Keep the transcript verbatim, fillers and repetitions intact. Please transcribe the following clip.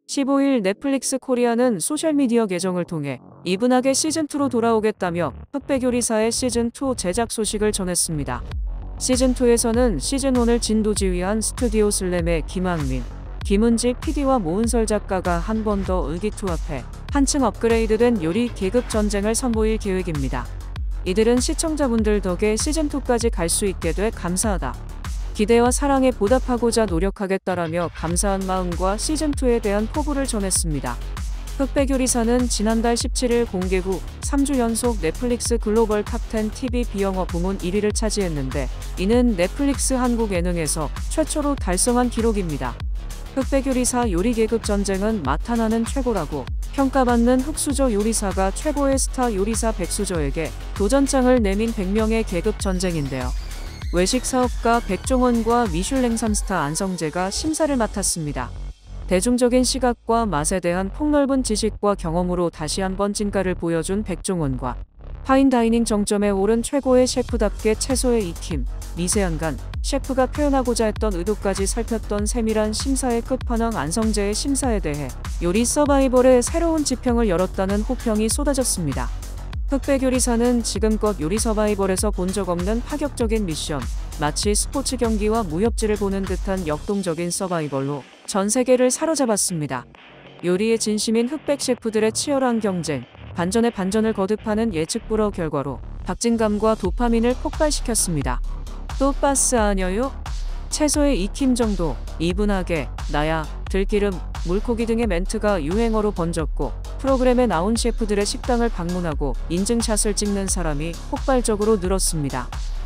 십오 일 넷플릭스 코리아는 소셜미디어 계정을 통해 이분하게 시즌이로 돌아오겠다며 흑백요리사의 시즌이 제작 소식을 전했습니다. 시즌이에서는 시즌일을 진도지휘한 스튜디오 슬램의 김학민, 김은지 피디와 모은설 작가가 한 번 더 의기투합해 한층 업그레이드된 요리 계급 전쟁을 선보일 계획입니다. 이들은 시청자분들 덕에 시즌이까지 갈 수 있게 돼 감사하다. 기대와 사랑에 보답하고자 노력하겠다라며 감사한 마음과 시즌이에 대한 포부를 전했습니다. 흑백요리사는 지난달 십칠 일 공개 후 삼 주 연속 넷플릭스 글로벌 탑 텐 티비 비영어 부문 일 위를 차지했는데, 이는 넷플릭스 한국 예능에서 최초로 달성한 기록입니다. 흑백요리사 요리 계급 전쟁은 맛하나는 최고라고 평가받는 흑수저 요리사가 최고의 스타 요리사 백수저에게 도전장을 내민 백 명의 계급 전쟁인데요. 외식 사업가 백종원과 미슐랭 삼 스타 안성재가 심사를 맡았습니다. 대중적인 시각과 맛에 대한 폭넓은 지식과 경험으로 다시 한번 진가를 보여준 백종원과 파인다이닝 정점에 오른 최고의 셰프답게 채소의 익힘, 미세한 간, 셰프가 표현하고자 했던 의도까지 살폈던 세밀한 심사의 끝판왕 안성재의 심사에 대해 요리 서바이벌의 새로운 지평을 열었다는 호평이 쏟아졌습니다. 흑백요리사는 지금껏 요리 서바이벌에서 본 적 없는 파격적인 미션, 마치 스포츠 경기와 무협지를 보는 듯한 역동적인 서바이벌로 전 세계를 사로잡았습니다. 요리에 진심인 흑백 셰프들의 치열한 경쟁, 반전에 반전을 거듭하는 예측 불허 결과로 박진감과 도파민을 폭발시켰습니다. 또 빠스 아녀요? 채소의 익힘 정도, 이분하게, 나야, 들기름, 물고기 등의 멘트가 유행어로 번졌고, 프로그램에 나온 셰프들의 식당을 방문하고 인증샷을 찍는 사람이 폭발적으로 늘었습니다.